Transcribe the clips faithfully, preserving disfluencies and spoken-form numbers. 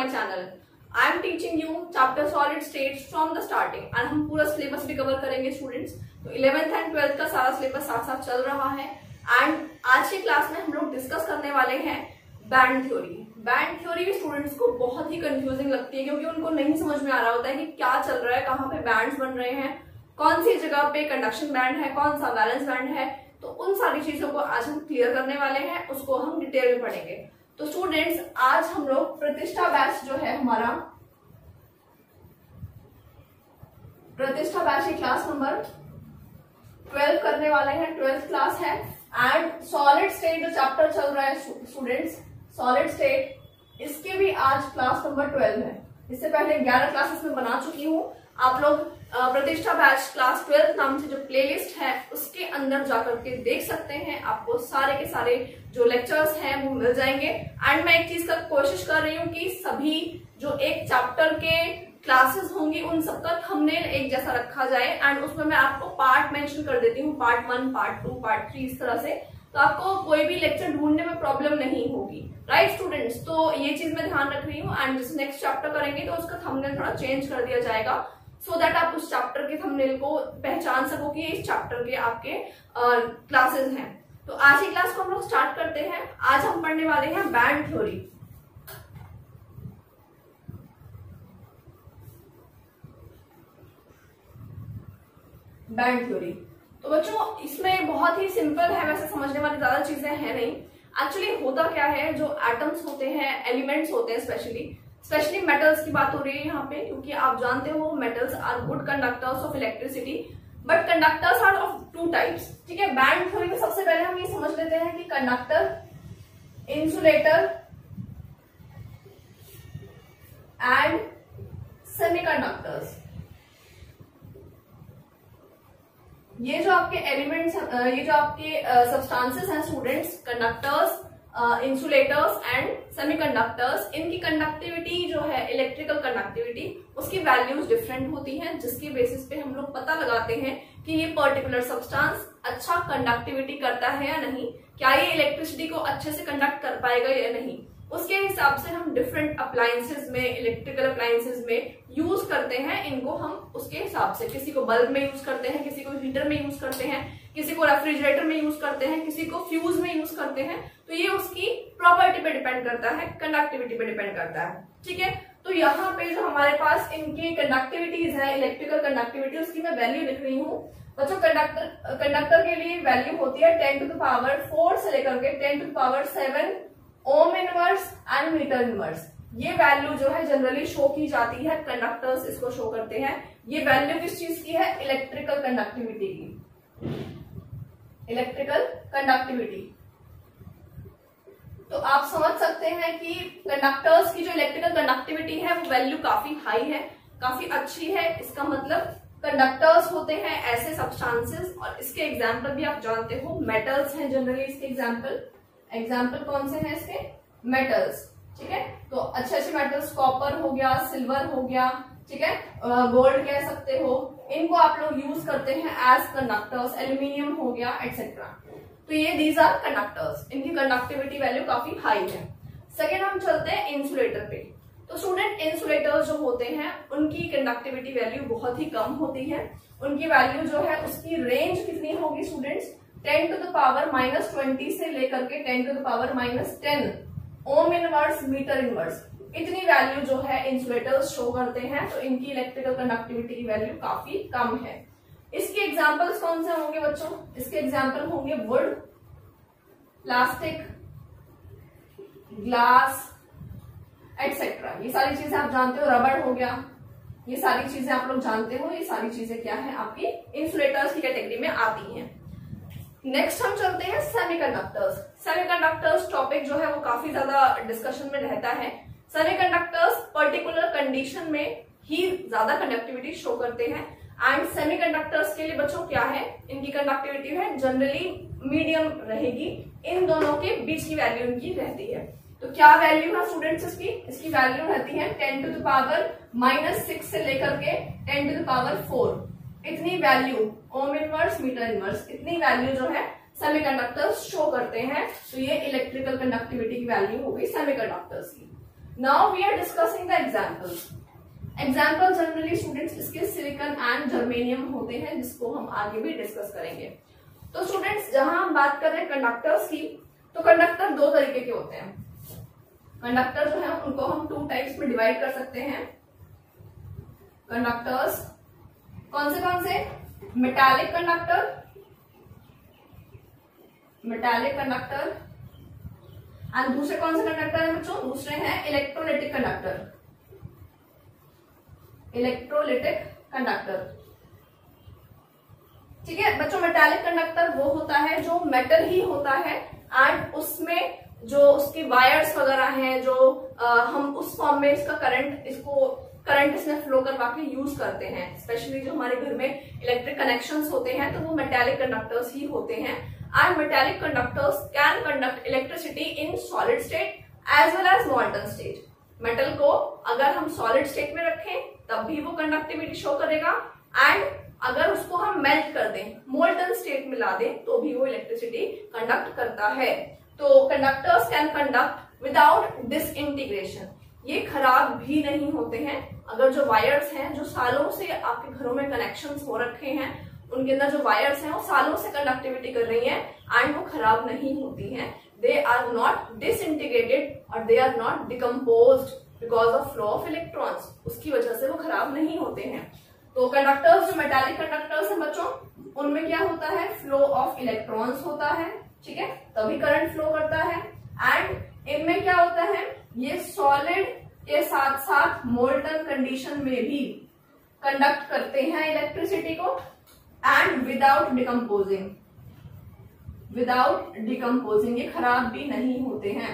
My channel. I am teaching you chapter solid states from the starting and हम पूरा syllabus भी cover करेंगे students. तो eleventh and twelfth का सारा सिलेबस साथ साथ चल रहा है एंड आज की क्लास में हम लोग डिस्कस करने वाले हैं बैंड थ्योरी। बैंड थ्योरी भी स्टूडेंट्स को बहुत ही कंफ्यूजिंग लगती है क्योंकि उनको नहीं समझ में आ रहा होता है कि क्या चल रहा है, कहाँ पे बैंड्स बन रहे हैं, कौन सी जगह पे कंडक्शन बैंड है, कौन सा बैलेंस बैंड है। तो उन सारी चीजों को आज हम क्लियर करने वाले हैं, उसको हम डिटेल में पढ़ेंगे। तो स्टूडेंट्स आज हम लोग प्रतिष्ठा बैच जो है हमारा प्रतिष्ठा बैच की क्लास नंबर ट्वेल्व करने वाले हैं। ट्वेल्थ क्लास है एंड सॉलिड स्टेट जो चैप्टर चल रहा है स्टूडेंट्स, सॉलिड स्टेट, इसके भी आज क्लास नंबर ट्वेल्व है। इससे पहले ग्यारह क्लासेस में बना चुकी हूँ। आप लोग प्रतिष्ठा बैच क्लास ट्वेल्थ नाम से जो प्लेलिस्ट है उसके अंदर जाकर के देख सकते हैं, आपको सारे के सारे जो लेक्चर्स हैं वो मिल जाएंगे। एंड मैं एक चीज का कोशिश कर रही हूँ कि सभी जो एक चैप्टर के क्लासेस होंगी उन सबका थंबनेल एक जैसा रखा जाए एंड उसमें मैं आपको पार्ट मेंशन कर देती हूँ, part one, part two, part three, इस तरह से, तो आपको कोई भी लेक्चर ढूंढने में प्रॉब्लम नहीं होगी। राइट स्टूडेंट्स, तो ये चीज मैं ध्यान रख रही हूँ एंड जैसे नेक्स्ट चैप्टर करेंगे तो उसका थंबनेल थोड़ा चेंज कर दिया जाएगा सो so दैट आप उस चैप्टर के थंबनेल को पहचान सको कि इस चैप्टर के आपके क्लासेस हैं। तो आज की क्लास को हम लोग स्टार्ट करते हैं। आज हम पढ़ने वाले हैं बैंड थ्योरी। बैंड थ्योरी तो बच्चों इसमें बहुत ही सिंपल है, वैसे समझने वाली ज्यादा चीजें हैं नहीं। एक्चुअली होता क्या है, जो एटम्स होते हैं, एलिमेंट्स होते हैं, स्पेशली स्पेशली मेटल्स की बात हो रही है यहाँ पे, क्योंकि आप जानते हो metals are good conductors of electricity but conductors are of two types. ठीक है, बैंड थ्योरी में सबसे पहले हम ये समझ लेते हैं कि कंडक्टर, इंसुलेटर एंड सेमीकंडक्टर्स, ये जो आपके एलिमेंट्स, ये जो आपके सब्सटेंसेस हैं students, conductors, insulators and semiconductors, इनकी कंडक्टिविटी जो है, इलेक्ट्रिकल कंडक्टिविटी, उसकी वैल्यूज डिफरेंट होती हैं, जिसके बेसिस पे हम लोग पता लगाते हैं कि ये पर्टिकुलर सब्सटेंस अच्छा कंडक्टिविटी करता है या नहीं, क्या ये इलेक्ट्रिसिटी को अच्छे से कंडक्ट कर पाएगा या नहीं। उसके हिसाब से हम डिफरेंट अप्लायंसेस में, इलेक्ट्रिकल अप्लायंसेस में यूज करते हैं इनको। हम उसके हिसाब से, किसी को बल्ब में यूज करते हैं, किसी को हीटर में यूज करते हैं, किसी को रेफ्रिजरेटर में यूज करते हैं, किसी को फ्यूज में यूज करते हैं। तो ये उसकी प्रॉपर्टी पे डिपेंड करता है, कंडक्टिविटी पे डिपेंड करता है। ठीक है, तो यहाँ पे जो हमारे पास इनकी कंडक्टिविटीज है, इलेक्ट्रिकल कंडक्टिविटी, उसकी मैं वैल्यू लिख रही हूँ बच्चों। कंडक्टर कंडक्टर के लिए वैल्यू होती है ten to the power four से लेकर के ten to the power seven ohm inverse and metre inverse. ये वैल्यू जो है जनरली शो की जाती है, कंडक्टर्स इसको शो करते हैं। ये वैल्यू किस चीज की है? इलेक्ट्रिकल कंडक्टिविटी की, इलेक्ट्रिकल कंडक्टिविटी। तो आप समझ सकते हैं कि कंडक्टर्स की जो इलेक्ट्रिकल कंडक्टिविटी है वो वैल्यू काफी हाई है, काफी अच्छी है। इसका मतलब कंडक्टर्स होते हैं ऐसे सब्सटेंसेस, और इसके एग्जाम्पल भी आप जानते हो, मेटल्स हैं जनरली इसके एग्जाम्पल। एग्जाम्पल कौन से हैं इसके? मेटल्स। ठीक है, तो अच्छे अच्छे मेटल्स, कॉपर हो गया, सिल्वर हो गया, ठीक है, गोल्ड कह सकते हो, इनको आप लोग यूज करते हैं एज कंडक्टर्स। एल्यूमिनियम हो गया, एक्सेट्रा। तो ये दीज आर कंडक्टर्स, इनकी कंडक्टिविटी वैल्यू काफी हाई है। सेकेंड हम चलते हैं इंसुलेटर पे। तो स्टूडेंट इंसुलेटर्स जो होते हैं उनकी कंडक्टिविटी वैल्यू बहुत ही कम होती है। उनकी वैल्यू जो है उसकी रेंज कितनी होगी students? Ten to the power minus twenty से लेकर के ten to the power minus ten ohm inverse, metre inverse, इतनी वैल्यू जो है इंसुलेटर्स शो करते हैं। तो इनकी इलेक्ट्रिकल कंडक्टिविटी की वैल्यू काफी कम है। इसके एग्जाम्पल्स कौन से होंगे बच्चों? इसके एग्जाम्पल होंगे वुड, प्लास्टिक, ग्लास एक्सेट्रा। ये सारी चीजें आप जानते हो, रबड़ हो गया, ये सारी चीजें आप लोग जानते हो। ये सारी चीजें क्या है? आपकी इंसुलेटर्स की कैटेगरी में आती हैं। नेक्स्ट हम चलते हैं सेमीकंडक्टर्स। सेमीकंडक्टर्स टॉपिक जो है वो काफी ज्यादा डिस्कशन में रहता है। सेमीकंडक्टर्स पर्टिकुलर कंडीशन में ही ज्यादा कंडक्टिविटी शो करते हैं एंड सेमीकंडक्टर्स के लिए बच्चों क्या है? इनकी कंडक्टिविटी है जनरली मीडियम रहेगी, इन दोनों के बीच की वैल्यू इनकी रहती है। तो क्या वैल्यू है स्टूडेंट्स इसकी? इसकी वैल्यू रहती है ten to the power minus six से लेकर के ten to the power four, इतनी value ohm inverse, metre inverse, इतनी वैल्यू जो है सेमीकंडक्टर्स शो करते हैं। तो ये इलेक्ट्रिकल कंडक्टिविटी की वैल्यू हो गई सेमीकंडक्टर्स की। Now we are discussing the examples. Example generally students इसके सिलिकॉन एंड जर्मेनियम होते हैं, जिसको हम आगे भी डिस्कस करेंगे। तो स्टूडेंट्स जहां हम बात कर रहे हैं कंडक्टर्स की, तो कंडक्टर दो तरीके के होते हैं। कंडक्टर जो है उनको हम टू टाइप्स में डिवाइड कर सकते हैं। कंडक्टर्स कौन से कौन से? Metallic conductor, metallic conductor and दूसरे कौन से कंडक्टर है बच्चों? दूसरे हैं इलेक्ट्रोलिटिक कंडक्टर, इलेक्ट्रोलिटिक कंडक्टर। ठीक है बच्चों, मेटालिक कंडक्टर वो होता है जो मेटल ही होता है एंड उसमें जो उसकी वायर्स वगैरह हैं, जो आ, हम उस फॉर्म में इसका करंट इसको करंट इसमें फ्लो करवा के यूज करते हैं। स्पेशली जो हमारे घर में इलेक्ट्रिक कनेक्शंस होते हैं तो वो मेटालिक कंडक्टर्स ही होते हैं। And metallic conductors can conduct electricity in solid state as well as molten state. Metal को अगर हम सॉलिड स्टेट में रखें तब भी वो कंडक्टिविटी शो करेगा, एंड अगर उसको हम मेल्ट कर दें, मोल्टन स्टेट में ला दें, तो भी वो इलेक्ट्रिसिटी कंडक्ट करता है। तो conductors can conduct without disintegration. ये खराब भी नहीं होते हैं। अगर जो वायर्स हैं जो सालों से आपके घरों में कनेक्शंस हो रखे हैं, उनके अंदर जो वायर्स हैं वो सालों से कंडक्टिविटी कर रही हैं एंड वो खराब नहीं होती हैं। दे आर नॉट डिसइंटीग्रेटेड और they are not decomposed because of flow of electrons. उसकी वजह से वो खराब नहीं होते हैं। तो कंडक्टर्स जो मेटालिक कंडक्टर्स हैं बच्चों, उनमें क्या होता है? फ्लो ऑफ इलेक्ट्रॉन्स होता है। ठीक है, तभी करंट फ्लो करता है। एंड इनमें क्या होता है? ये सॉलिड के साथ साथ मोल्टन कंडीशन में भी कंडक्ट करते हैं इलेक्ट्रिसिटी को, and without decomposing, without decomposing ये खराब भी नहीं होते हैं।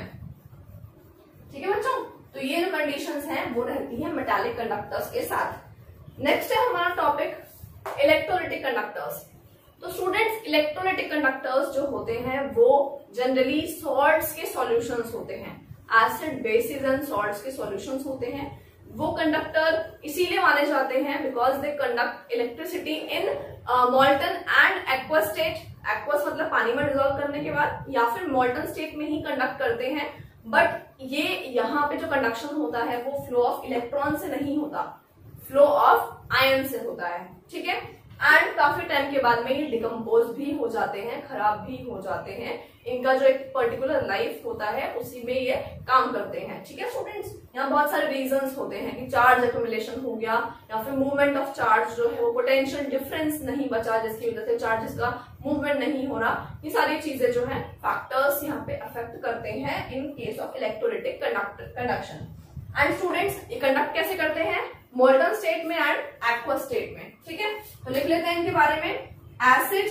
ठीक है बच्चों, तो ये जो कंडीशंस हैं वो रहती हैं मेटालिक कंडक्टर्स के साथ। नेक्स्ट है हमारा टॉपिक इलेक्ट्रोलिटिक कंडक्टर्स। तो स्टूडेंट्स इलेक्ट्रोलिटिक कंडक्टर्स जो होते हैं वो जनरली सॉल्ट्स के सॉल्यूशंस होते हैं, एसिड बेसिस एंड सॉल्ट्स के सॉल्यूशंस होते हैं। वो कंडक्टर इसीलिए माने जाते हैं because they conduct electricity in molten and aqueous state. Aqueous मतलब पानी में डिजोल्व करने के बाद, या फिर मॉल्टन स्टेट में ही कंडक्ट करते हैं। बट ये यहाँ पे जो कंडक्शन होता है वो फ्लो ऑफ इलेक्ट्रॉन से नहीं होता, फ्लो ऑफ आयन से होता है। ठीक है, एंड काफी टाइम के बाद में ये डिकम्पोज भी हो जाते हैं, खराब भी हो जाते हैं। इनका जो एक पर्टिकुलर लाइफ होता है उसी में ये काम करते हैं। ठीक है स्टूडेंट्स, यहाँ बहुत सारे रीजंस होते हैं कि चार्ज एक्यूमुलेशन हो गया, या फिर मूवमेंट ऑफ चार्ज जो है वो पोटेंशियल डिफरेंस नहीं बचा, जिसकी वजह से चार्जेस का मूवमेंट नहीं हो रहा। ये सारी चीजें जो है फैक्टर्स यहाँ पे अफेक्ट करते हैं in case of electrolytic conduction. And students ये कंडक्ट कैसे करते हैं? मोल्टन स्टेट में एंड एक्वस स्टेट में। ठीक है, तो लिख लेते हैं इनके बारे में। एसिड,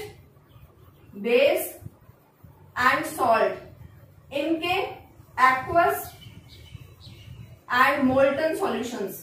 बेस एंड सॉल्ट इनके aqueous and molten solutions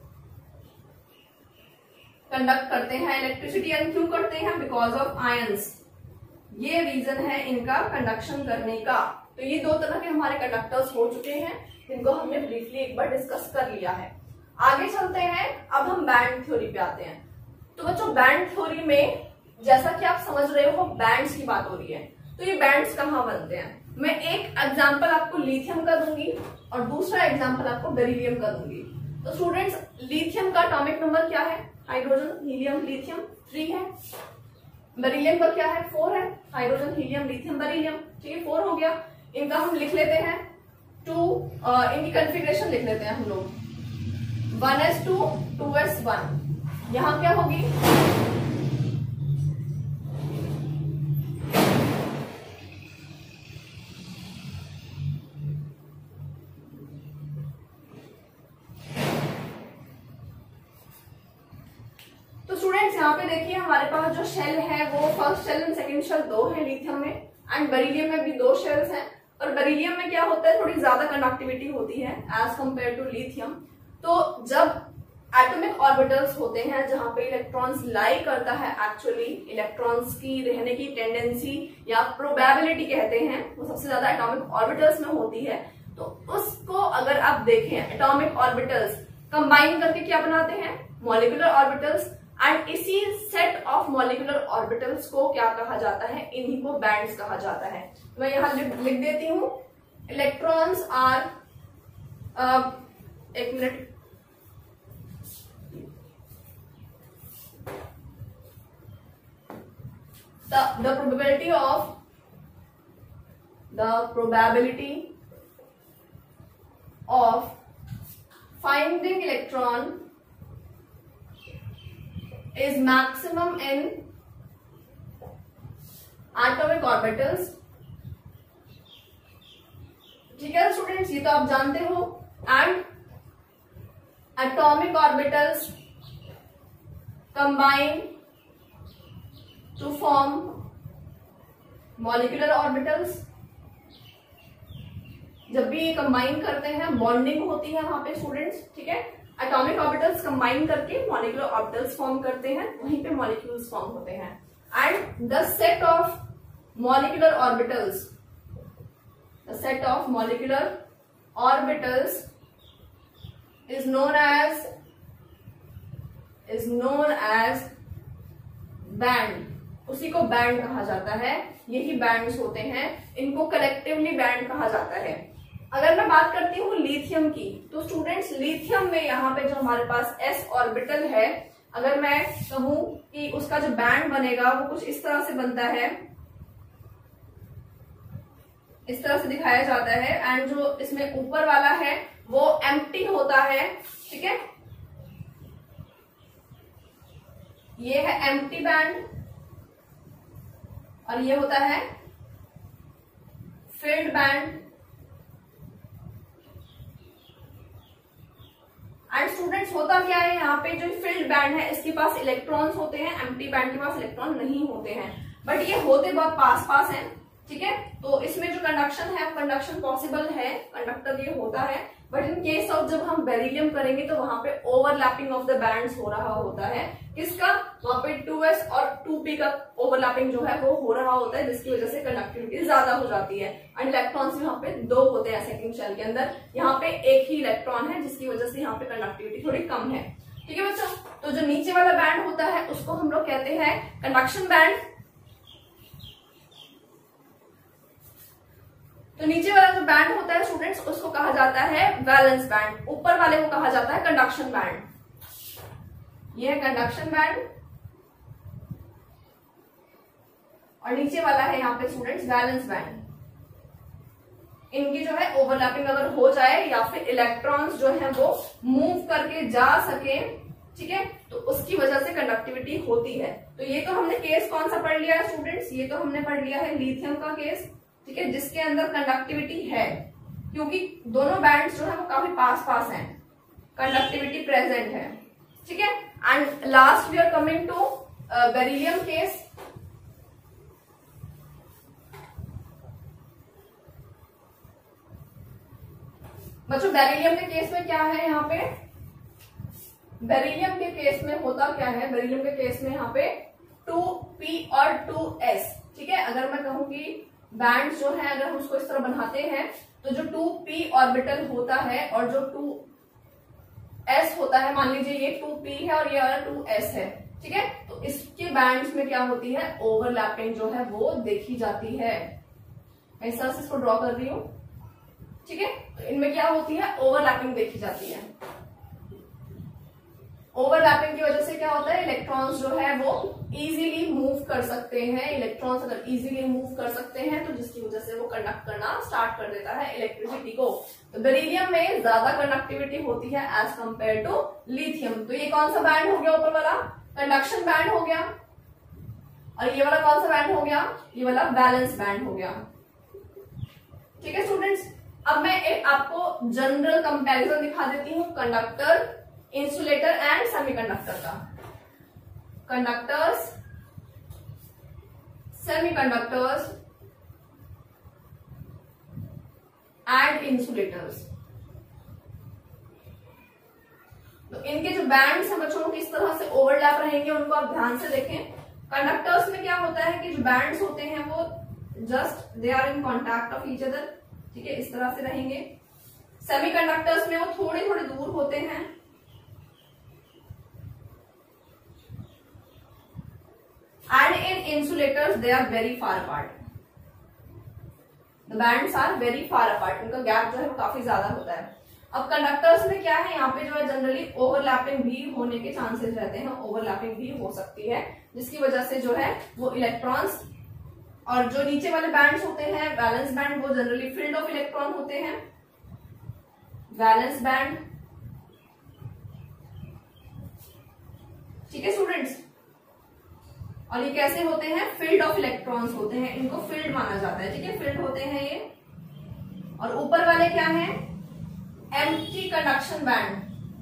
conduct करते हैं इलेक्ट्रिसिटी। एंड क्यों करते हैं? Because of ions. ये रीजन है इनका कंडक्शन करने का। तो ये दो तरह के हमारे कंडक्टर्स हो चुके हैं जिनको हमने ब्रीफली एक बार डिस्कस कर लिया है। आगे चलते हैं, अब हम बैंड थ्योरी पे आते हैं। तो बच्चों बैंड थ्योरी में जैसा कि आप समझ रहे हो बैंड्स की बात हो रही है। तो ये बैंड्स कहाँ बनते हैं? मैं एक एग्जांपल आपको लिथियम का दूंगी और दूसरा एग्जांपल आपको बेरिलियम का दूंगी। तो स्टूडेंट्स लिथियम का एटॉमिक नंबर क्या है? हाइड्रोजन हीलियम लिथियम थ्री है। बेरिलियम का क्या है? फोर है। हाइड्रोजन हीलियम लिथियम बेरिलियम, ठीक है, फोर हो गया। इनका हम लिख लेते हैं टू, इनकी कॉन्फ़िगरेशन लिख लेते हैं हम लोग, one s two, two s one. यहां क्या होगी? तो स्टूडेंट्स यहाँ पे देखिए हमारे पास जो शेल है वो first shell and second shell दो है लिथियम में, एंड बेरिलियम में भी दो शेल्स हैं। और बेरिलियम में क्या होता है? थोड़ी ज्यादा कंडक्टिविटी होती है एज कंपेयर टू लिथियम। तो जब एटॉमिक ऑर्बिटल्स होते हैं जहां पे इलेक्ट्रॉन्स लाई करता है, एक्चुअली इलेक्ट्रॉन्स की रहने की टेंडेंसी या प्रोबेबिलिटी कहते हैं, वो सबसे ज्यादा एटॉमिक ऑर्बिटल्स में होती है। तो उसको अगर आप देखें एटॉमिक ऑर्बिटल्स कंबाइन करके क्या बनाते हैं? Molecular orbitals. एंड इसी सेट ऑफ मॉलिक्यूलर ऑर्बिटल्स को क्या कहा जाता है? इन्हीं को बैंड्स कहा जाता है। मैं यहां लिख देती हूं, इलेक्ट्रॉन्स आर uh, एक मिनट, the the probability of the probability of finding electron is maximum in atomic orbitals. ठीक है स्टूडेंट्स, ये तो आप जानते हो. And atomic orbitals combine to form molecular orbitals. जब भी ये कंबाइन करते हैं बॉन्डिंग होती है वहां पे स्टूडेंट्स. ठीक है, एटॉमिक ऑर्बिटल्स कंबाइन करके मॉलिक्यूलर ऑर्बिटल्स फॉर्म करते हैं, वहीं पे मॉलिक्यूल्स फॉर्म होते हैं. And the set of molecular orbitals the set of molecular orbitals is known as is known as band. उसी को बैंड कहा जाता है. यही बैंड्स होते हैं, इनको कलेक्टिवली बैंड कहा जाता है. अगर मैं बात करती हूँ लिथियम की, तो स्टूडेंट्स लिथियम में यहाँ पे जो हमारे पास s ऑर्बिटल है, अगर मैं कहूँ कि उसका जो बैंड बनेगा वो कुछ इस तरह से बनता है, इस तरह से दिखाया जाता है. एंड जो इसमें ऊपर वाला है वो एम्प्टी होता है. ठीक है, ये है एम्प्टी बैंड और ये होता है फिल्ड बैंड. एंड स्टूडेंट्स होता क्या है, यहाँ पे जो फिल्ड बैंड है इसके पास इलेक्ट्रॉन्स होते हैं, एम्प्टी बैंड के पास इलेक्ट्रॉन नहीं होते हैं, बट ये होते बहुत पास पास हैं. ठीक है, तो इसमें जो कंडक्शन है, कंडक्शन पॉसिबल है, कंडक्टर ये होता है. बट इन केस ऑफ जब हम बेरिलियम करेंगे तो वहां पे ओवरलैपिंग ऑफ द बैंड्स हो रहा होता है. किसका, वहां पे टू एस और टू पी का ओवरलैपिंग जो है वो हो रहा होता है, जिसकी वजह से कंडक्टिविटी ज्यादा हो जाती है. एंड इलेक्ट्रॉन्स भी वहां पे दो होते हैं सेकंड शेल के अंदर, यहाँ पे एक ही इलेक्ट्रॉन है, जिसकी वजह से यहाँ पे कंडक्टिविटी थोड़ी कम है. ठीक है बच्चों, तो जो नीचे वाला बैंड होता है उसको हम लोग कहते हैं कंडक्शन बैंड. तो नीचे वाला जो बैंड होता है स्टूडेंट्स उसको कहा जाता है वैलेंस बैंड, ऊपर वाले को कहा जाता है कंडक्शन बैंड. ये है कंडक्शन बैंड और नीचे वाला है यहाँ पे स्टूडेंट्स वैलेंस बैंड. इनकी जो है ओवरलैपिंग अगर हो जाए या फिर इलेक्ट्रॉन्स जो है वो मूव करके जा सके, ठीक है, तो उसकी वजह से कंडक्टिविटी होती है. तो ये तो हमने केस कौन सा पढ़ लिया है स्टूडेंट्स, ये तो हमने पढ़ लिया है लिथियम का केस. ठीक है, जिसके अंदर कंडक्टिविटी है, क्योंकि दोनों बैंड्स जो है वो काफी पास पास हैं, कंडक्टिविटी प्रेजेंट है. ठीक है, and last we are coming to beryllium case. बच्चों बेरिलियम के केस में क्या है, यहाँ पे बेरिलियम के केस में होता क्या है, बेरिलियम के केस में यहाँ पे टू पी और टू एस. ठीक है, अगर मैं कहूँ कि बैंड जो है अगर हम उसको इस तरह बनाते हैं तो जो टू पी ऑर्बिटल होता है और जो टू एस होता है, मान लीजिए ये टू पी है और ये वाला टू एस है. ठीक है, तो इसके बैंड्स में क्या होती है, ओवरलैपिंग जो है वो देखी जाती है. मैं इस तरह से इसको ड्रॉ कर रही हूं. ठीक है, तो इनमें क्या होती है, ओवरलैपिंग देखी जाती है. ओवरलैपिंग की वजह से क्या होता है, इलेक्ट्रॉन्स जो है वो इजीली मूव कर सकते हैं. इलेक्ट्रॉन्स अगर इजीली मूव कर सकते हैं तो जिसकी वजह से वो कंडक्ट करना स्टार्ट कर देता है इलेक्ट्रिसिटी को. तो बेरिलियम में ज्यादा कंडक्टिविटी होती है एज कंपेयर टू लिथियम. तो ये कौन सा बैंड हो गया, ऊपर वाला कंडक्शन बैंड हो गया, और ये वाला कौन सा बैंड हो गया, ये वाला बैलेंस बैंड हो गया. ठीक है स्टूडेंट्स, अब मैं एक आपको जनरल कंपैरिजन दिखा देती हूँ कंडक्टर, इंसुलेटर एंड सेमीकंडक्टर का. Conductors, semiconductors and insulators. तो इनके जो बैंड्स हैं बच्चों किस तरह से ओवरलैप रहेंगे उनको आप ध्यान से देखें. कंडक्टर्स में क्या होता है कि जो बैंड्स होते हैं वो just they are in contact of each other. ठीक है, इस तरह से रहेंगे. सेमीकंडक्टर्स में वो थोड़े थोड़े दूर होते हैं. And in insulators they are very far apart. The bands are very far apart. उनका गैप जो है वो काफी ज्यादा होता है. अब कंडक्टर्स में क्या है, यहाँ पे जो है जनरली ओवरलैपिंग भी होने के चांसेस रहते हैं, ओवरलैपिंग भी हो सकती है, जिसकी वजह से जो है वो इलेक्ट्रॉन्स, और जो नीचे वाले बैंड्स होते हैं वैलेंस बैंड, वो जनरली फील्ड ऑफ इलेक्ट्रॉन होते हैं, वैलेंस बैंड। ठीक है स्टूडेंट्स, और ये कैसे होते हैं, फील्ड ऑफ इलेक्ट्रॉन्स होते हैं, इनको फील्ड माना जाता है। ठीक है, फील्ड होते हैं ये। और ऊपर वाले क्या है, empty conduction band,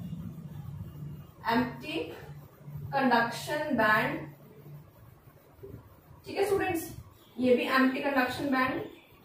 empty conduction band. ठीक है स्टूडेंट्स, ये भी एम्प्टी कंडक्शन बैंड।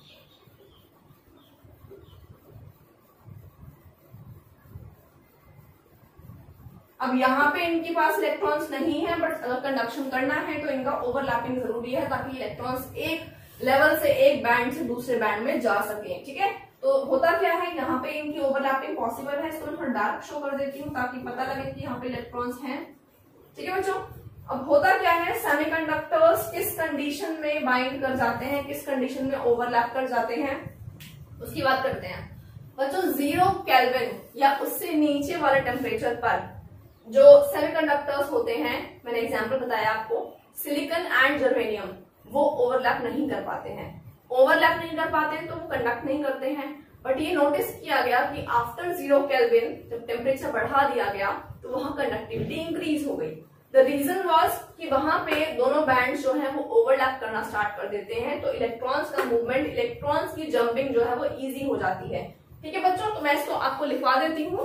अब यहाँ पे इनके पास इलेक्ट्रॉन्स नहीं है, बट अगर कंडक्शन करना है तो इनका ओवरलैपिंग जरूरी है, ताकि इलेक्ट्रॉन्स एक लेवल से एक बैंड से दूसरे बैंड में जा सके। ठीक है, तो होता क्या है, यहाँ पे इनकी ओवरलैपिंग पॉसिबल है। इसको मैं थोड़ा डार्क शो कर देती हूँ ताकि पता लगे कि यहाँ पे इलेक्ट्रॉन्स हैं। ठीक है बच्चों, अब होता क्या है, सेमीकंडक्टर्स किस कंडीशन में बाइंड कर जाते हैं, किस कंडीशन में ओवरलैप कर जाते हैं, उसकी बात करते हैं बच्चों। जीरो केल्विन या उससे नीचे वाले टेम्परेचर पर जो सेमीकंडक्टर्स होते हैं, मैंने एग्जांपल बताया आपको, सिलिकॉन एंड जर्मेनियम, वो ओवरलैप नहीं कर पाते हैं। ओवरलैप नहीं कर पाते हैं तो वो कंडक्ट नहीं करते हैं। बट ये नोटिस किया गया कि आफ्टर जीरो केल्विन जब टेम्परेचर बढ़ा दिया गया तो वहां कंडक्टिविटी इंक्रीज हो गई। द रीजन वॉज कि वहां पे दोनों बैंड्स जो है वो ओवरलैप करना स्टार्ट कर देते हैं, तो इलेक्ट्रॉन्स का मूवमेंट, इलेक्ट्रॉन्स की जंपिंग जो है वो इजी हो जाती है। ठीक है बच्चों, तो मैं इसको आपको लिखवा देती हूँ।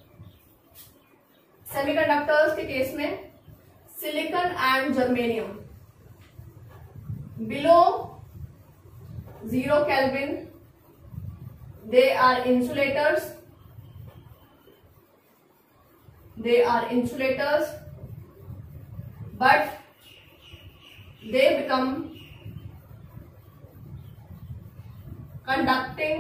सेमीकंडक्टर्स के केस में silicon and germanium below zero kelvin they are insulators, they are insulators but they become conducting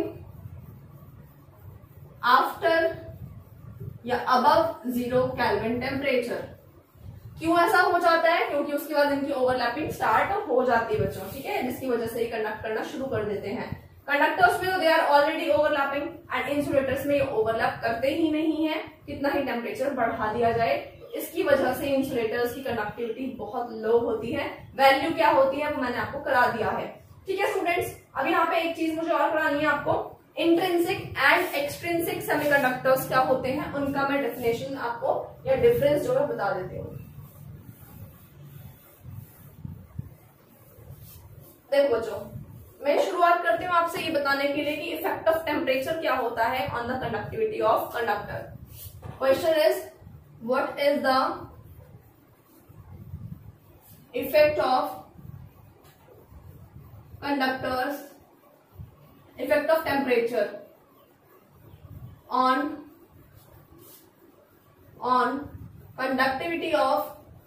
after या above zero Kelvin temperature। क्यों ऐसा हो जाता है, क्योंकि उसके बाद इनकी ओवरलैपिंग स्टार्ट हो जाती है बच्चों। ठीक है, जिसकी वजह से ये कंडक्ट करना शुरू कर देते हैं। कंडक्टर्स में तो they are already overlapping and insulators में ये ओवरलैप करते ही नहीं है, कितना ही टेम्परेचर बढ़ा दिया जाए। इसकी वजह से इंसुलेटर्स की कंडक्टिविटी बहुत लो होती है। वैल्यू क्या होती है वो मैंने आपको करा दिया है। ठीक है स्टूडेंट्स, अब यहाँ पे एक चीज मुझे और करानी है आपको, इंट्रिंसिक एंड एक्सट्रिंसिक सेमीकंडक्टर्स क्या होते हैं, उनका मैं डेफिनेशन आपको या डिफरेंस जो है बता देती हूँ। देखो बच्चों, मैं शुरुआत करती हूँ आपसे ये बताने के लिए कि इफेक्ट ऑफ टेम्परेचर क्या होता है on the conductivity of conductor. Question is what is the effect of conductors, effect of temperature on on conductivity of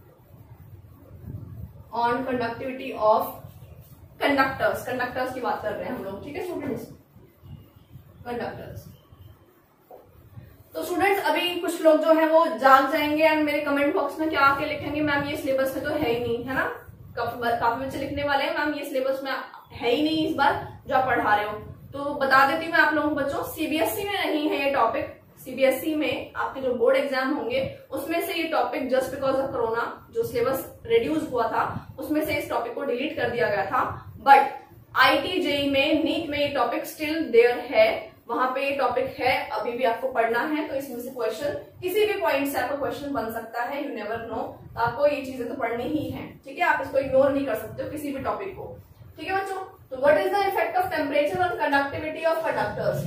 on conductivity of conductors। conductors की बात कर रहे हैं हम लोग। ठीक है स्टूडेंट्स, conductors। तो स्टूडेंट्स अभी कुछ लोग जो है वो जाग जाएंगे एंड मेरे कमेंट बॉक्स में क्या आके लिखेंगे, मैम ये सिलेबस में तो है ही नहीं, है ना। काफी बच्चे लिखने वाले हैं, मैम ये सिलेबस में है ही नहीं इस बार जो आप पढ़ा रहे हो। तो बता देती हूँ मैं आप लोगों को बच्चों, सीबीएसई में नहीं है ये टॉपिक। सीबीएसई में आपके जो बोर्ड एग्जाम होंगे उसमें से ये topic just because of corona जो सिलेबस रिड्यूस हुआ था उसमें से इस टॉपिक को डिलीट कर दिया गया था। बट आईटी जेई में, नीट में ये टॉपिक स्टिल देयर है, वहां पे ये टॉपिक है, अभी भी आपको पढ़ना है। तो इसमें से क्वेश्चन किसी भी पॉइंट से आपको क्वेश्चन बन सकता है, यू नेवर नो। तो आपको ये चीजें तो पढ़नी ही है। ठीक है, आप इसको इग्नोर नहीं कर सकते हो किसी भी टॉपिक को। ठीक है बच्चों, तो what is the effect of temperature on conductivity of conductors.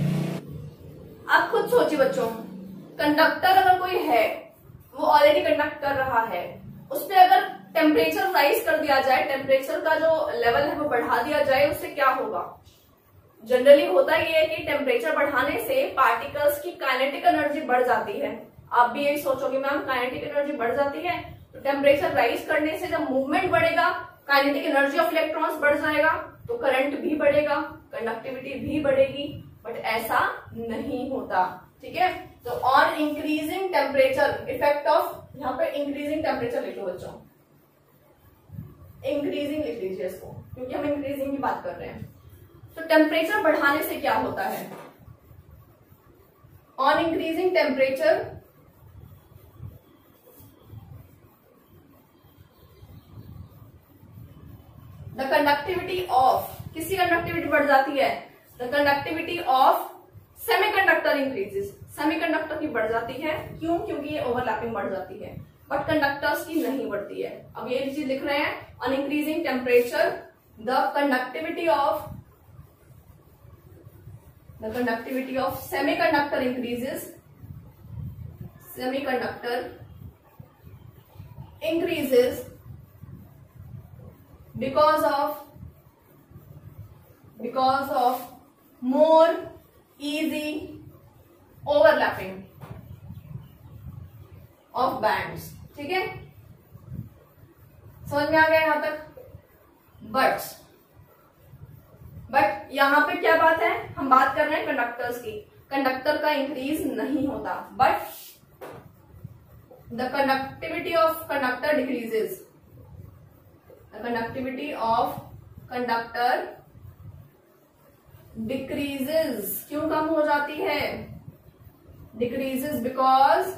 आप खुद सोचिए बच्चों, कंडक्टर अगर कोई है वो ऑलरेडी कंडक्ट कर रहा है, उस पर अगर टेम्परेचर राइज कर दिया जाए, टेम्परेचर का जो लेवल है वो बढ़ा दिया जाए, उससे क्या होगा। जनरली होता ये है कि टेम्परेचर बढ़ाने से पार्टिकल्स की काइनेटिक एनर्जी बढ़ जाती है। आप भी यही सोचोगे मैम काइनेटिक एनर्जी बढ़ जाती है, तो टेम्परेचर राइज करने से जब मूवमेंट बढ़ेगा, काइनेटिक एनर्जी ऑफ इलेक्ट्रॉन्स बढ़ जाएगा, तो करंट भी बढ़ेगा, कंडक्टिविटी भी बढ़ेगी। बट ऐसा नहीं होता। ठीक है, तो on increasing temperature, effect of, यहाँ पे इंक्रीजिंग टेम्परेचर लिखो बच्चों, इंक्रीजिंग लिख लीजिए इसको, क्योंकि हम इंक्रीजिंग की बात कर रहे हैं। तो टेम्परेचर बढ़ाने से क्या होता है, on increasing temperature the conductivity of, किसकी कंडक्टिविटी बढ़ जाती है? The conductivity of semiconductor increases, semiconductor की बढ़ जाती है। क्यों? क्योंकि ये ओवरलैपिंग बढ़ जाती है, बट कंडक्टर्स की नहीं बढ़ती है। अब ये चीज लिख रहे हैं, on increasing temperature the conductivity of the conductivity of semiconductor increases, semiconductor increases because of because of more easy overlapping of bands। ठीक है, समझ में आ गया यहां तक? बट बट यहां पे क्या बात है, हम बात कर रहे हैं कंडक्टर्स की। कंडक्टर का इंक्रीज नहीं होता, but the conductivity of conductor decreases, the conductivity of conductor decreases. क्यों कम हो जाती है? डिक्रीजेस बिकॉज,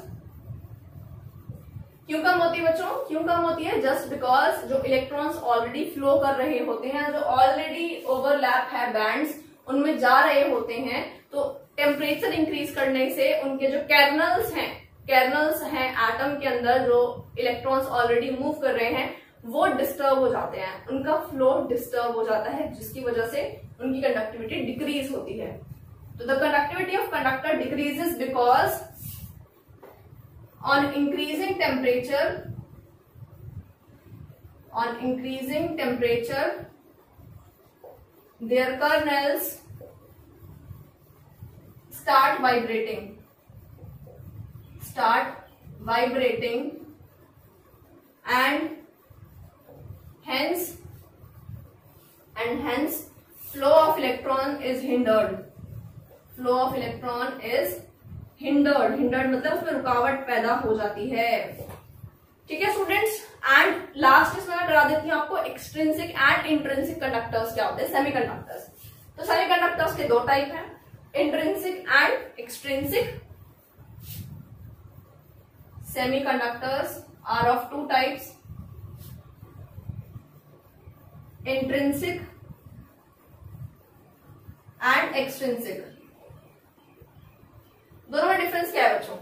क्यों कम होती है बच्चों? क्यों कम होती है? जस्ट बिकॉज जो इलेक्ट्रॉन्स ऑलरेडी फ्लो कर रहे होते हैं, जो ऑलरेडी ओवरलैप है बैंड्स, उनमें जा रहे होते हैं, तो टेम्परेचर इंक्रीज करने से उनके जो कैर्नल्स हैं, कैर्नल्स हैं एटम के अंदर, जो इलेक्ट्रॉन्स ऑलरेडी मूव कर रहे हैं, वो डिस्टर्ब हो जाते हैं, उनका फ्लो डिस्टर्ब हो जाता है, जिसकी वजह से उनकी कंडक्टिविटी डिक्रीज होती है। तो the conductivity of conductor decreases because on increasing temperature on increasing temperature their kernels start vibrating start vibrating and hence and hence flow of electron is hindered flow of electron is hindered hindered मतलब उसमें रुकावट पैदा हो जाती है। ठीक है students, and last इसमें मैं करा देती हूँ आपको एक्सट्रिंसिक एंड इंट्रिंसिक कंडक्टर्स क्या होते हैं, सेमीकंडक्टर्स। तो सेमीकंडक्टर्स के दो टाइप हैं, intrinsic and extrinsic. Semiconductors are of two types, intrinsic and extrinsic. दोनों में डिफरेंस क्या है बच्चों?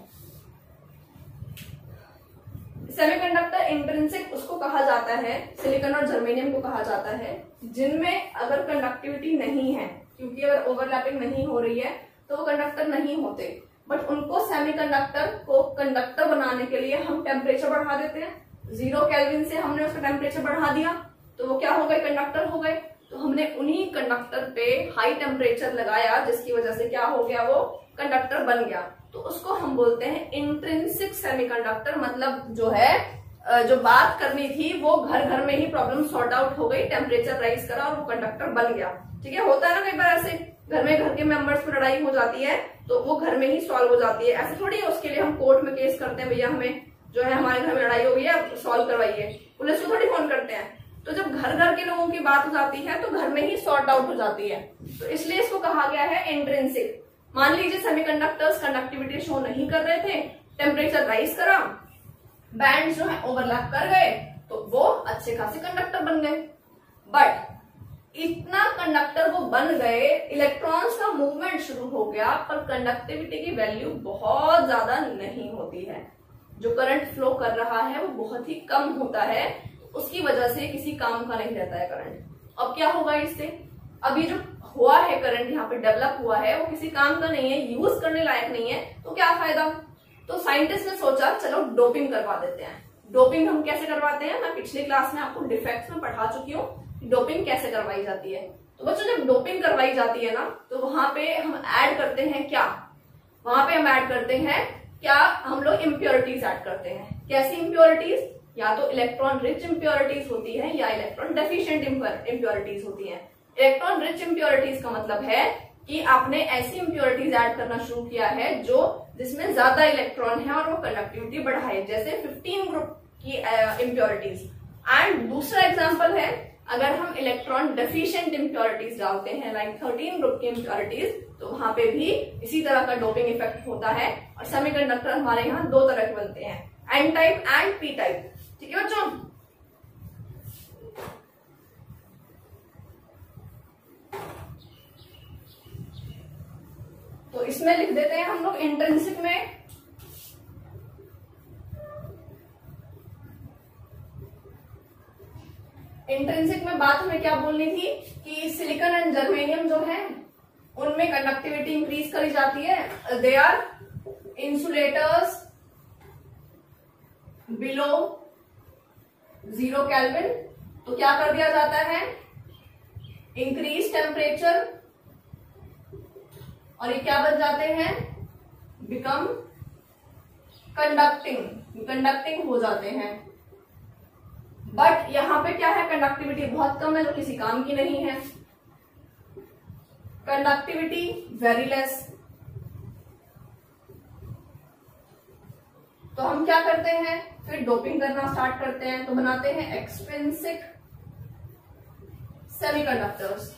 सेमीकंडक्टर इंट्रिंसिक उसको कहा जाता है, सिलिकॉन और जर्मेनियम को कहा जाता है, जिनमें अगर कंडक्टिविटी नहीं है, क्योंकि अगर ओवरलैपिंग नहीं हो रही है तो वो कंडक्टर नहीं होते, बट उनको सेमीकंडक्टर को कंडक्टर बनाने के लिए हम टेम्परेचर बढ़ा देते हैं। जीरो केल्विन से हमने उसका टेम्परेचर बढ़ा दिया तो वो क्या हो गए, कंडक्टर हो गए। तो हमने उन्हीं कंडक्टर पे हाई टेम्परेचर लगाया, जिसकी वजह से क्या हो गया, वो कंडक्टर बन गया। तो उसको हम बोलते हैं इंट्रिंसिक सेमीकंडक्टर। मतलब जो है, जो बात करनी थी वो घर घर में ही प्रॉब्लम सॉर्ट आउट हो गई, टेम्परेचर राइज करा और वो कंडक्टर बन गया। ठीक है, होता है ना कई बार ऐसे, घर में घर के मेंबर्स में लड़ाई हो जाती है तो वो घर में ही सॉल्व हो जाती है। ऐसे थोड़ी है उसके लिए हम कोर्ट में केस करते हैं, भैया हमें जो है हमारे घर में लड़ाई हो गई है सॉल्व करवाइए, पुलिस को थोड़ी फोन करते हैं। तो जब घर घर के लोगों की बात हो जाती है तो घर में ही सॉर्ट आउट हो जाती है। तो इसलिए इसको कहा गया है इंट्रिंसिक। मान लीजिए सेमीकंडक्टर्स कंडक्टिविटी शो नहीं कर रहे थे, टेम्परेचर राइज करा, बैंड जो है ओवरलैप कर गए, तो वो अच्छे खासे कंडक्टर बन गए। बट इतना कंडक्टर वो बन गए, इलेक्ट्रॉन्स का मूवमेंट शुरू हो गया, पर कंडक्टिविटी की वैल्यू बहुत ज्यादा नहीं होती है। जो करंट फ्लो कर रहा है वो बहुत ही कम होता है, उसकी वजह से किसी काम का नहीं रहता है करंट। अब क्या होगा इससे, अभी जो हुआ है करंट यहाँ पे डेवलप हुआ है वो किसी काम का नहीं है, यूज करने लायक नहीं है, तो क्या फायदा। तो साइंटिस्ट ने सोचा चलो डोपिंग करवा देते हैं। डोपिंग हम कैसे करवाते हैं, मैं पिछली क्लास में आपको डिफेक्ट्स में पढ़ा चुकी हूँ डोपिंग कैसे करवाई जाती है। तो बच्चों जब डोपिंग करवाई जाती है ना, तो वहां पे हम ऐड करते हैं क्या, वहां पे हम ऐड करते हैं क्या, हम लोग इम्प्योरिटीज ऐड करते हैं। कैसी इम्प्योरिटीज, या तो इलेक्ट्रॉन रिच इम्प्योरिटीज होती है या इलेक्ट्रॉन डेफिशिएंट इम्प्योरिटीज होती है। इलेक्ट्रॉन रिच इम्प्योरिटीज का मतलब है कि आपने ऐसी इम्प्योरिटीज ऐड करना शुरू किया है जो जिसमें ज्यादा इलेक्ट्रॉन है और वो कंडक्टिविटी बढ़ाए, जैसे फिफ्टीन ग्रुप की इम्प्योरिटीज। एंड दूसरा एग्जांपल है, अगर हम इलेक्ट्रॉन डेफिशिएंट इम्प्योरिटीज डालते हैं लाइक थर्टीन ग्रुप की इम्प्योरिटीज, तो वहां पे भी इसी तरह का डोपिंग इफेक्ट होता है। और सेमीकंडक्टर हमारे यहाँ दो तरह के बनते हैं, N type and P type. ठीक है बच्चों, तो इसमें लिख देते हैं हम लोग इंट्रिंसिक में इंट्रिंसिक में बात हमें क्या बोलनी थी कि सिलिकॉन एंड जर्मेनियम जो है उनमें कंडक्टिविटी इंक्रीज करी जाती है। They are insulators below zero kelvin. तो क्या कर दिया जाता है, इंक्रीज टेम्परेचर, और ये क्या बन जाते हैं, बिकम कंडक्टिंग कंडक्टिंग हो जाते हैं। बट यहां पे क्या है, कंडक्टिविटी बहुत कम है जो किसी काम की नहीं है, कंडक्टिविटी वेरी लेस। तो हम क्या करते हैं, फिर डोपिंग करना स्टार्ट करते हैं, तो बनाते हैं एक्सट्रिंसिक सेमीकंडक्टर्स।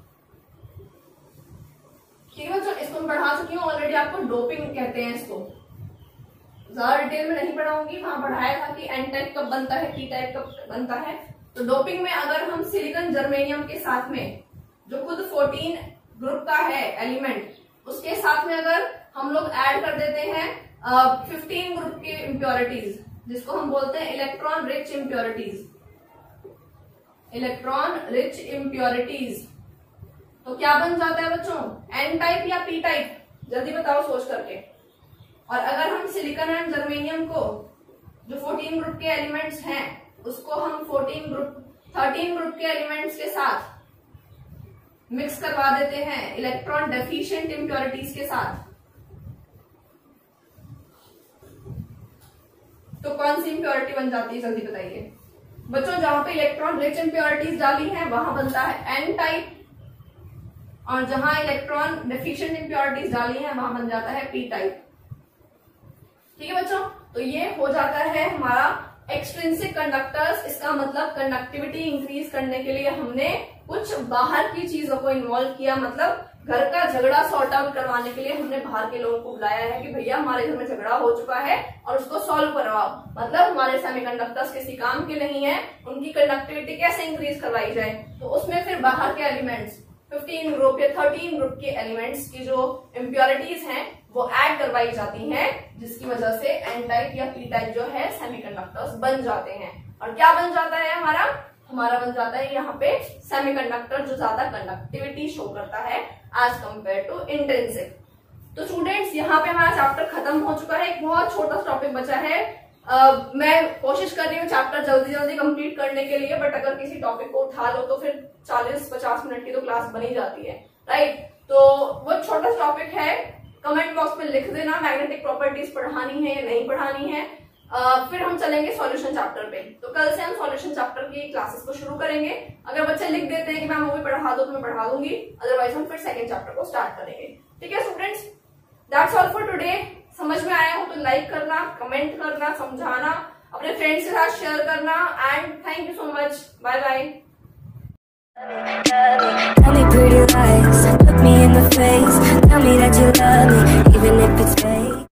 ठीक है बच्चों, इसको मैं पढ़ा चुकी हूँ ऑलरेडी, आपको डोपिंग कहते हैं इसको, ज्यादा डिटेल में नहीं पढ़ाऊंगी। वहां पढ़ाया था कि एन टाइप कब बनता है, पी टाइप कब बनता है। तो डोपिंग में अगर हम सिलिकॉन जर्मेनियम के साथ में जो खुद फोर्टीन ग्रुप का है एलिमेंट, उसके साथ में अगर हम लोग ऐड कर देते हैं फिफ्टीन ग्रुप की इम्प्योरिटीज, जिसको हम बोलते हैं electron rich impurities, electron rich impurities, तो क्या बन जाता है बच्चों, एन टाइप या पी टाइप, जल्दी बताओ सोच करके। और अगर हम सिलिकॉन एंड जर्मेनियम को जो फोर्टीन ग्रुप के एलिमेंट्स हैं उसको हम फोर्टीन ग्रुप थर्टीन ग्रुप के एलिमेंट्स के साथ मिक्स करवा देते हैं इलेक्ट्रॉन डेफिशिएंट इम्प्योरिटीज के साथ, तो कौन सी इम्प्योरिटी बन जाती है, जल्दी बताइए बच्चों। जहां पे इलेक्ट्रॉन रिच इम्प्योरिटीज डाली है वहां बनता है एन टाइप, और जहां इलेक्ट्रॉन डेफिशिएंट इम्प्योरिटीज डाली है वहां बन जाता है पी टाइप। ठीक है बच्चों, तो ये हो जाता है हमारा एक्सट्रिंसिक कंडक्टर्स। इसका मतलब कंडक्टिविटी इंक्रीज करने के लिए हमने कुछ बाहर की चीजों को इन्वॉल्व किया, मतलब घर का झगड़ा सॉर्ट आउट करवाने के लिए हमने बाहर के लोगों को बुलाया है कि भैया हमारे घर में झगड़ा हो चुका है और उसको सॉल्व करवाओ। मतलब हमारे सेमीकंडक्टर्स किसी काम के नहीं है, उनकी कंडक्टिविटी कैसे इंक्रीज करवाई जाए। तो उसमें फिर बाहर के एलिमेंट्स फिफ्टीन ग्रुप या थर्टीन ग्रुप के एलिमेंट्स की जो इम्प्योरिटीज हैं वो ऐड करवाई जाती हैं, जिसकी वजह से एन टाइप या पी टाइप जो है सेमीकंडक्टर्स बन जाते हैं। और क्या बन जाता है हमारा हमारा बन जाता है यहाँ पे सेमीकंडक्टर जो ज्यादा कंडक्टिविटी शो करता है एज कंपेयर टू इंट्रिंसिक। तो स्टूडेंट्स, यहाँ पे हमारा चैप्टर खत्म हो चुका है, एक बहुत छोटा सा टॉपिक बचा है। Uh, मैं कोशिश कर रही हूँ चैप्टर जल्दी जल्दी कंप्लीट करने के लिए, बट अगर किसी टॉपिक को उठा लो तो फिर चालीस पचास मिनट की तो क्लास बनी जाती है, राइट। तो वो छोटा सा टॉपिक है, कमेंट बॉक्स में लिख देना मैग्नेटिक प्रॉपर्टीज पढ़ानी है या नहीं पढ़ानी है। uh, फिर हम चलेंगे सॉल्यूशन चैप्टर पे। तो कल से हम सॉल्यूशन चैप्टर की क्लासेस को शुरू करेंगे। अगर बच्चे लिख देते हैं कि मैम वो भी पढ़ा दो तो मैं पढ़ा दूंगी, अदरवाइज हम फिर सेकेंड चैप्टर को स्टार्ट करेंगे। ठीक है students, that's all for today. समझ में आया हो तो लाइक करना, कमेंट करना, समझाना, अपने फ्रेंड्स के साथ शेयर करना, and thank you so much. Bye bye. Tell me pretty lies, look me in the face, tell me that you love me, even if it's fake.